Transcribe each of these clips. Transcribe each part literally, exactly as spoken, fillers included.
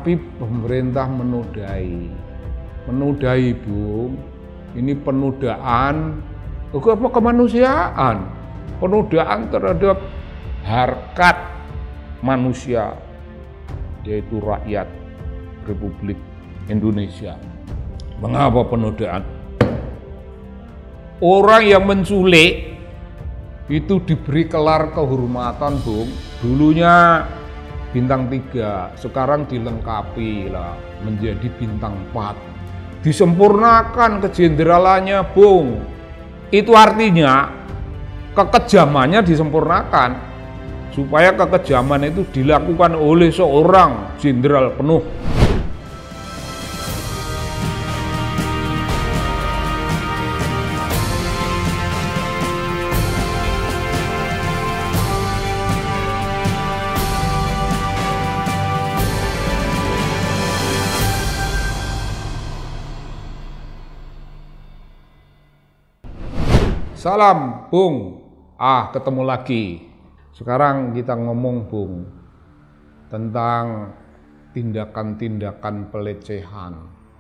tapi pemerintah menodai. Menodai, Bung. Ini penodaan apa kemanusiaan. Penodaan terhadap harkat manusia, yaitu rakyat Republik Indonesia. Mengapa penodaan? Orang yang menculik itu diberi gelar kehormatan, Bung. Dulunya bintang tiga, sekarang dilengkapi lah menjadi bintang empat. Disempurnakan kejenderalannya, Bung. Itu artinya kekejamannya disempurnakan supaya kekejaman itu dilakukan oleh seorang jenderal penuh. Salam, Bung. Ah, ketemu lagi. Sekarang kita ngomong, Bung, tentang tindakan-tindakan pelecehan.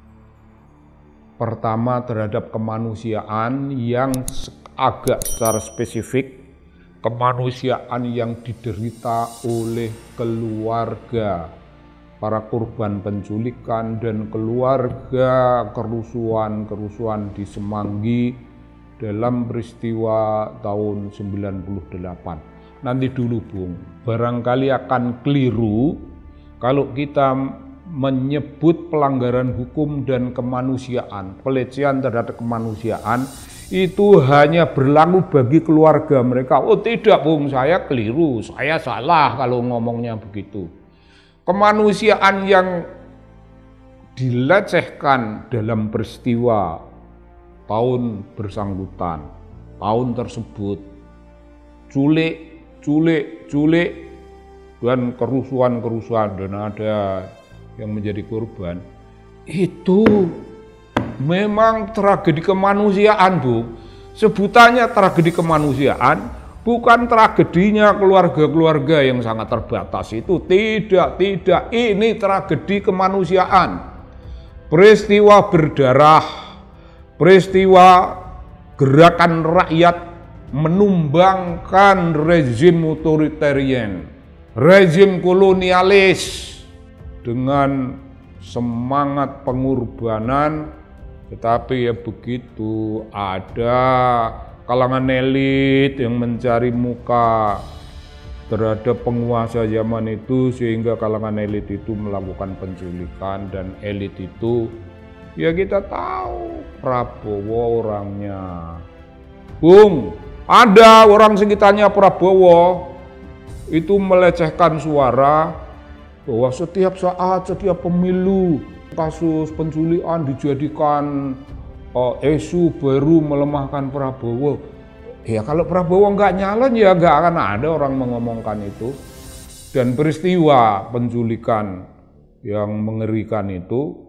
Pertama, terhadap kemanusiaan yang agak secara spesifik, kemanusiaan yang diderita oleh keluarga para korban penculikan dan keluarga kerusuhan-kerusuhan di Semanggi dalam peristiwa tahun sembilan puluh delapan. Nanti dulu, Bung, barangkali akan keliru kalau kita menyebut pelanggaran hukum dan kemanusiaan, pelecehan terhadap kemanusiaan itu hanya berlaku bagi keluarga mereka. Oh tidak, Bung, saya keliru, saya salah kalau ngomongnya begitu. Kemanusiaan yang dilecehkan dalam peristiwa tahun bersangkutan, tahun tersebut, culik, culik, culik, dan kerusuhan-kerusuhan, dan ada yang menjadi korban, itu memang tragedi kemanusiaan, Bu. Sebutannya tragedi kemanusiaan, bukan tragedinya keluarga-keluarga yang sangat terbatas itu. Tidak, tidak, ini tragedi kemanusiaan. Peristiwa berdarah, peristiwa gerakan rakyat menumbangkan rezim otoritarian, rezim kolonialis dengan semangat pengorbanan, tetapi ya begitu, ada kalangan elit yang mencari muka terhadap penguasa zaman itu sehingga kalangan elit itu melakukan penculikan, dan elit itu ya kita tahu Prabowo orangnya. Bung, ada orang sekitarnya Prabowo itu melecehkan suara bahwa setiap saat, setiap pemilu, kasus penculikan dijadikan uh, isu baru melemahkan Prabowo. Ya kalau Prabowo nggak nyalon ya nggak akan ada orang mengomongkan itu. Dan peristiwa penculikan yang mengerikan itu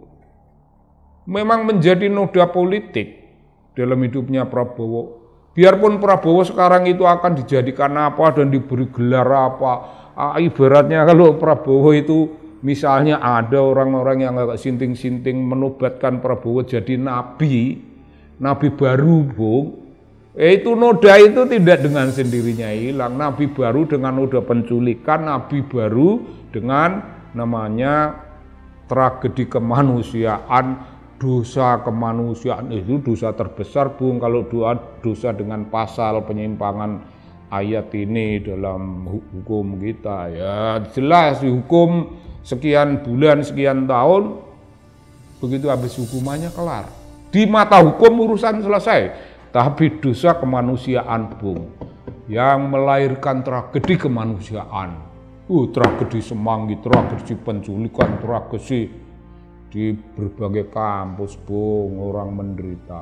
memang menjadi noda politik dalam hidupnya Prabowo. Biarpun Prabowo sekarang itu akan dijadikan apa dan diberi gelar apa, ah, ibaratnya kalau Prabowo itu misalnya ada orang-orang yang agak sinting-sinting menobatkan Prabowo jadi nabi, nabi baru, Bung. Eh, itu noda itu tidak dengan sendirinya hilang. Nabi baru dengan noda penculikan, nabi baru dengan namanya tragedi kemanusiaan. Dosa kemanusiaan itu dosa terbesar, Bung, kalau doa dosa dengan pasal penyimpangan ayat ini dalam hukum kita. Ya jelas dihukum sekian bulan, sekian tahun, begitu habis hukumannya kelar. Di mata hukum urusan selesai, tapi dosa kemanusiaan, Bung, yang melahirkan tragedi kemanusiaan. Uh, tragedi Semanggi, tragedi penculikan, tragedi di berbagai kampus, Bung, orang menderita.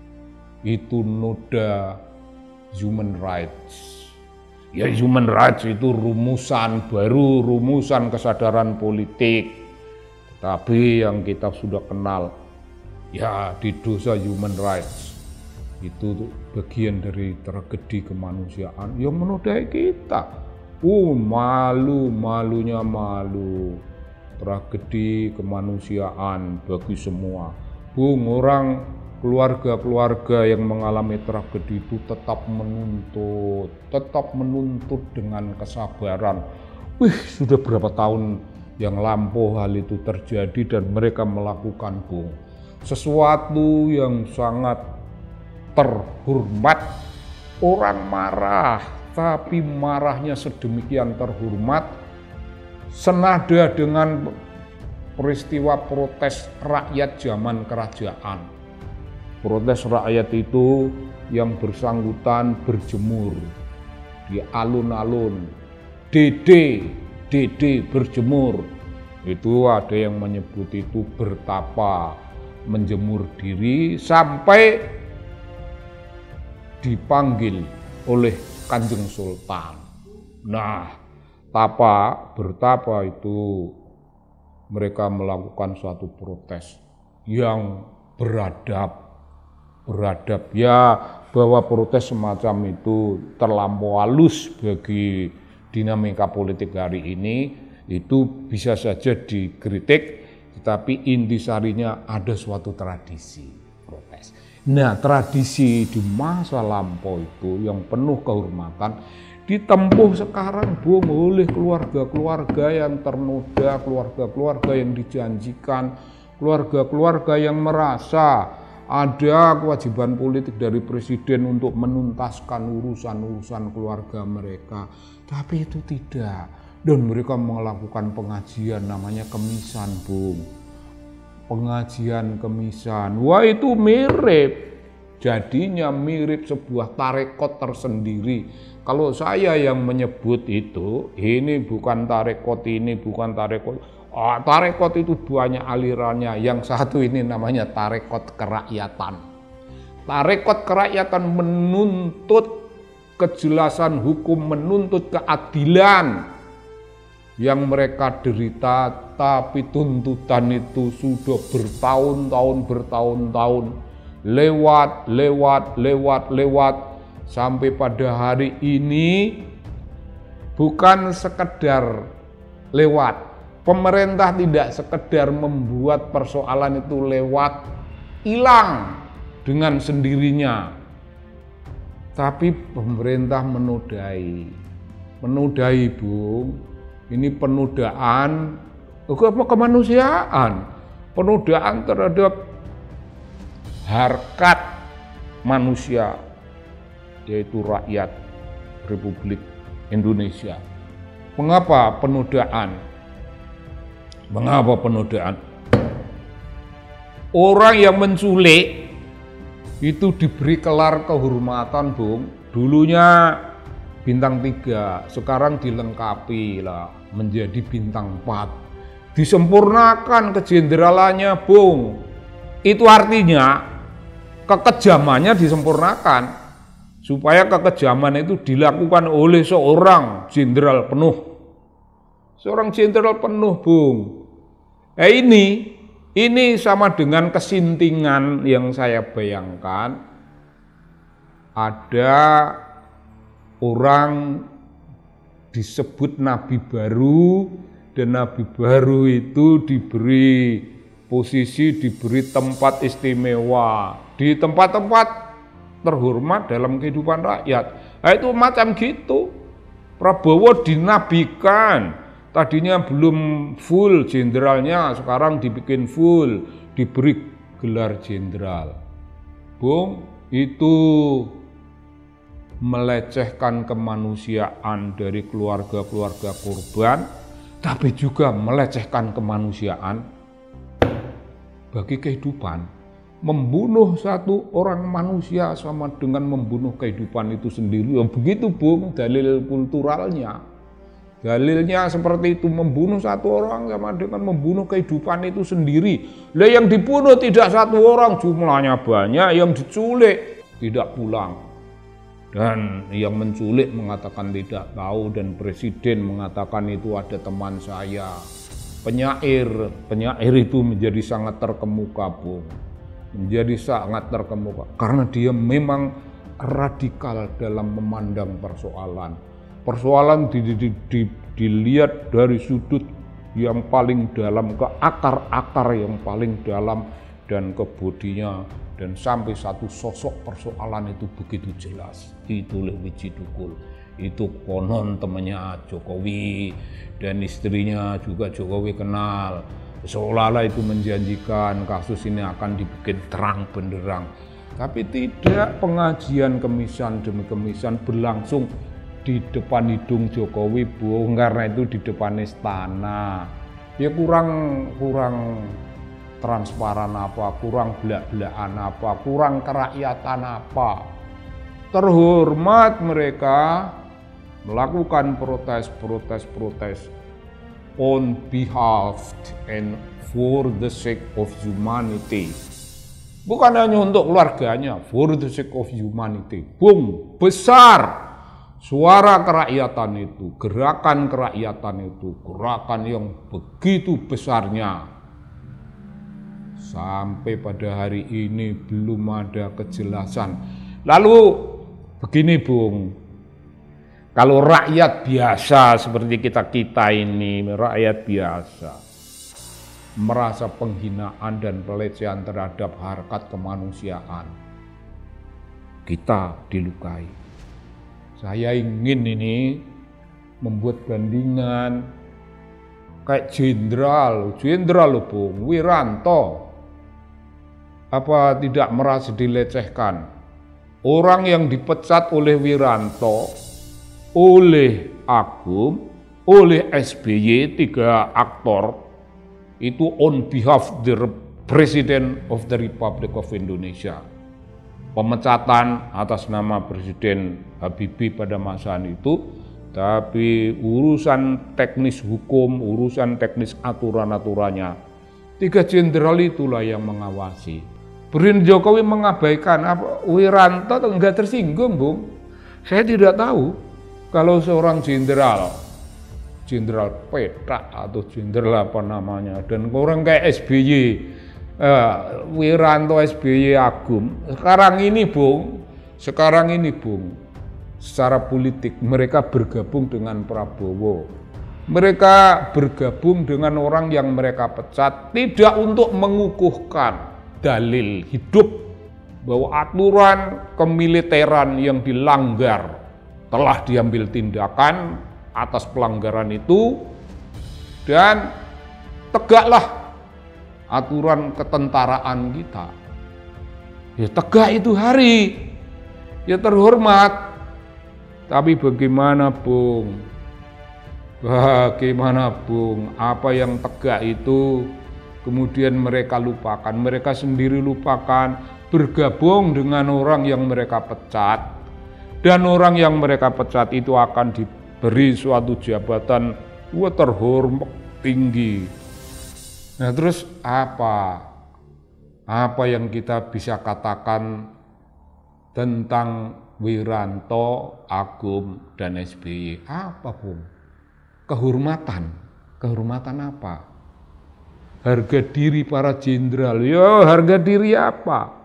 Itu noda human rights. Ya human rights itu rumusan baru, rumusan kesadaran politik. Tapi yang kita sudah kenal, ya di dosa human rights. Itu bagian dari tragedi kemanusiaan yang menodai kita. Uh, malu, malunya malu. tragedi kemanusiaan bagi semua. Bung, orang keluarga-keluarga yang mengalami tragedi itu tetap menuntut, tetap menuntut dengan kesabaran. Wih, sudah berapa tahun yang lampau hal itu terjadi dan mereka melakukan, Bung, sesuatu yang sangat terhormat. Orang marah, tapi marahnya sedemikian terhormat, senada dengan peristiwa protes rakyat zaman kerajaan. Protes rakyat itu yang bersangkutan berjemur di alun-alun, Dede, Dede berjemur. Itu ada yang menyebut itu bertapa, menjemur diri sampai dipanggil oleh Kanjeng Sultan. Nah, tapa, bertapa itu mereka melakukan suatu protes yang beradab. Beradab ya, bahwa protes semacam itu terlampau halus bagi dinamika politik hari ini, itu bisa saja dikritik, tetapi intisarinya ada suatu tradisi protes. Nah, tradisi di masa lampau itu yang penuh kehormatan ditempuh sekarang, Bung, oleh keluarga-keluarga yang ternoda, keluarga-keluarga yang dijanjikan, keluarga-keluarga yang merasa ada kewajiban politik dari presiden untuk menuntaskan urusan-urusan keluarga mereka. Tapi itu tidak. Dan mereka melakukan pengajian namanya kemisan, Bung. Pengajian kemisan. Wah, itu mirip. Jadinya mirip sebuah tarekot tersendiri. Kalau saya yang menyebut itu, ini bukan tarekot, ini bukan tarekot. Oh, tarekot itu banyak alirannya. Yang satu ini namanya tarekot kerakyatan. Tarekot kerakyatan menuntut kejelasan hukum, menuntut keadilan yang mereka derita, tapi tuntutan itu sudah bertahun-tahun, bertahun-tahun, lewat, lewat, lewat, lewat, sampai pada hari ini bukan sekedar lewat. Pemerintah tidak sekedar membuat persoalan itu lewat, hilang dengan sendirinya. Tapi pemerintah menodai. Menodai, Bung. Ini penodaan kemanusiaan. Penodaan terhadap harkat manusia, yaitu rakyat Republik Indonesia. Mengapa penodaan? Mengapa penodaan? Orang yang menculik itu diberi gelar kehormatan, Bung. Dulunya bintang tiga, sekarang dilengkapi lah menjadi bintang empat. Disempurnakan kejenderalannya, Bung. Itu artinya kekejamannya disempurnakan. Supaya kekejaman itu dilakukan oleh seorang jenderal penuh. Seorang jenderal penuh, Bung. Eh ini, ini sama dengan kesintingan yang saya bayangkan. Ada orang disebut nabi baru, dan nabi baru itu diberi posisi, diberi tempat istimewa di tempat-tempat terhormat dalam kehidupan rakyat. Nah, itu macam gitu. Prabowo dinabikan. Tadinya belum full jenderalnya, sekarang dibikin full, diberi gelar jenderal. Bung, itu melecehkan kemanusiaan dari keluarga-keluarga korban, tapi juga melecehkan kemanusiaan bagi kehidupan. Membunuh satu orang manusia sama dengan membunuh kehidupan itu sendiri. Begitu, Bung, dalil kulturalnya. Dalilnya seperti itu, membunuh satu orang sama dengan membunuh kehidupan itu sendiri. Lah yang dibunuh tidak satu orang, jumlahnya banyak, yang diculik tidak pulang. Dan yang menculik mengatakan tidak tahu, dan presiden mengatakan itu ada teman saya. Penyair, penyair itu menjadi sangat terkemuka, Bung. Menjadi sangat terkemuka karena dia memang radikal dalam memandang persoalan. Persoalan di, di, di, dilihat dari sudut yang paling dalam, ke akar-akar yang paling dalam, dan ke bodinya, dan sampai satu sosok persoalan itu begitu jelas. Itu Wiji Tukul. Itu konon temannya Jokowi, dan istrinya juga Jokowi kenal. Seolah-olah itu menjanjikan kasus ini akan dibikin terang benderang. Tapi tidak, pengajian kemisan demi kemisan berlangsung di depan hidung Jokowi, Bung, karena itu di depan istana. Ya kurang kurang transparan apa, kurang belak-belakan apa, kurang kerakyatan apa. Terhormat mereka melakukan protes, protes, protes on behalf and for the sake of humanity. Bukan hanya untuk keluarganya, for the sake of humanity. Bung, besar suara kerakyatan itu, gerakan kerakyatan itu, gerakan yang begitu besarnya. Sampai pada hari ini belum ada kejelasan. Lalu begini, Bung, kalau rakyat biasa seperti kita-kita ini, rakyat biasa, merasa penghinaan dan pelecehan terhadap harkat kemanusiaan, kita dilukai. Saya ingin ini membuat bandingan kayak jenderal, jenderal loh, Bung, Wiranto. Apa tidak merasa dilecehkan? Orang yang dipecat oleh Wiranto, oleh Agum, oleh S B Y, tiga aktor, itu on behalf the President of the Republic of Indonesia. Pemecatan atas nama Presiden Habibie pada masa itu, tapi urusan teknis hukum, urusan teknis aturan-aturannya, tiga jenderal itulah yang mengawasi. Presiden Jokowi mengabaikan, apa Wiranto enggak tersinggung, Bung? Saya tidak tahu kalau seorang jenderal, jenderal petak atau jenderal apa namanya, dan orang kayak S B Y, eh, Wiranto, S B Y, Agum, sekarang ini, Bung, sekarang ini, Bung, secara politik mereka bergabung dengan Prabowo. Mereka bergabung dengan orang yang mereka pecat, tidak untuk mengukuhkan dalil hidup bahwa aturan kemiliteran yang dilanggar telah diambil tindakan atas pelanggaran itu, dan tegaklah aturan ketentaraan kita. Ya tegak itu hari, ya terhormat. Tapi bagaimana, Bung? Bagaimana, Bung? Apa yang tegak itu kemudian mereka lupakan, mereka sendiri lupakan, bergabung dengan orang yang mereka pecat, dan orang yang mereka pecat itu akan diberi suatu jabatan wah, terhormat tinggi. Nah terus apa? Apa yang kita bisa katakan tentang Wiranto, Agum, dan S B Y? Apa, Bung? Kehormatan. Kehormatan apa? Harga diri para jenderal. Yo, harga diri apa?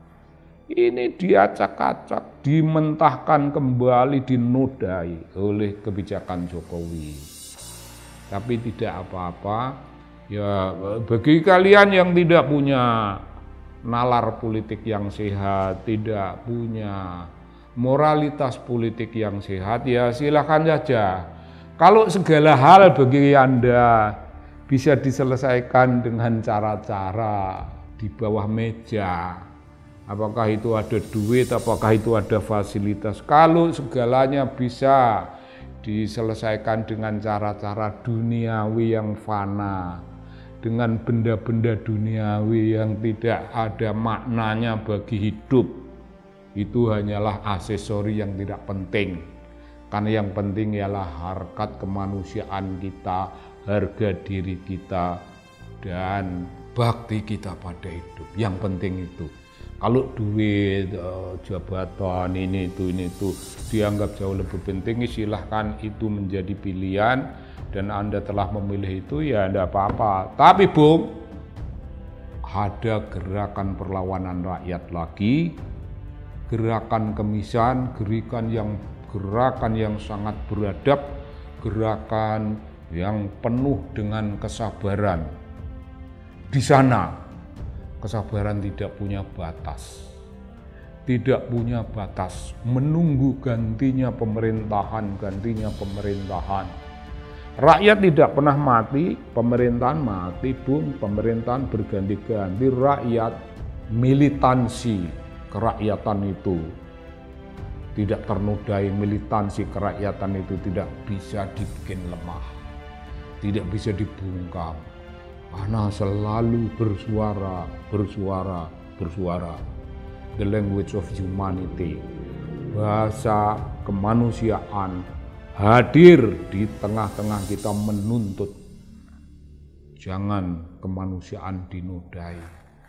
Ini diacak-acak, dimentahkan kembali, dinodai oleh kebijakan Jokowi. Tapi tidak apa-apa. Ya, bagi kalian yang tidak punya nalar politik yang sehat, tidak punya moralitas politik yang sehat, ya silakan saja. Kalau segala hal bagi Anda bisa diselesaikan dengan cara-cara di bawah meja, apakah itu ada duit, apakah itu ada fasilitas, kalau segalanya bisa diselesaikan dengan cara-cara duniawi yang fana, dengan benda-benda duniawi yang tidak ada maknanya bagi hidup, itu hanyalah aksesori yang tidak penting. Karena yang penting ialah harkat kemanusiaan kita, harga diri kita, dan bakti kita pada hidup. Yang penting itu. Kalau duit, jabatan, ini itu, ini itu dianggap jauh lebih penting, silahkan itu menjadi pilihan, dan Anda telah memilih itu, ya tidak apa-apa. Tapi Bung, ada gerakan perlawanan rakyat lagi, gerakan kemisan, gerakan yang gerakan yang sangat beradab, gerakan yang penuh dengan kesabaran. Di sana kesabaran tidak punya batas. Tidak punya batas, menunggu gantinya pemerintahan, gantinya pemerintahan. Rakyat tidak pernah mati, pemerintahan mati, Bung, pemerintahan berganti-ganti, rakyat militansi kerakyatan itu tidak ternodai, militansi kerakyatan itu tidak bisa dibikin lemah, tidak bisa dibungkam, karena selalu bersuara, bersuara, bersuara. The language of humanity, bahasa kemanusiaan hadir di tengah-tengah kita menuntut jangan kemanusiaan dinodai.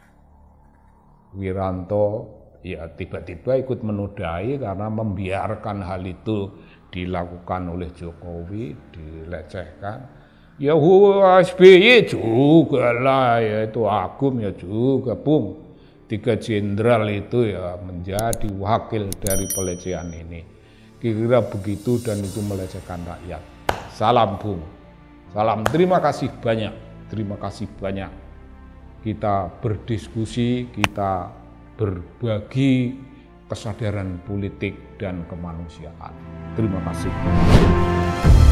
Wiranto ya tiba-tiba ikut menodai karena membiarkan hal itu dilakukan oleh Jokowi, dilecehkan. Ya S B Y juga lah, ya itu Agung ya juga, Bung. Tiga jenderal itu ya menjadi wakil dari pelecehan ini. Kira-kira begitu, dan itu melecehkan rakyat. Salam, Bung. Salam, terima kasih banyak. Terima kasih banyak. Kita berdiskusi, kita berbagi kesadaran politik dan kemanusiaan. Terima kasih.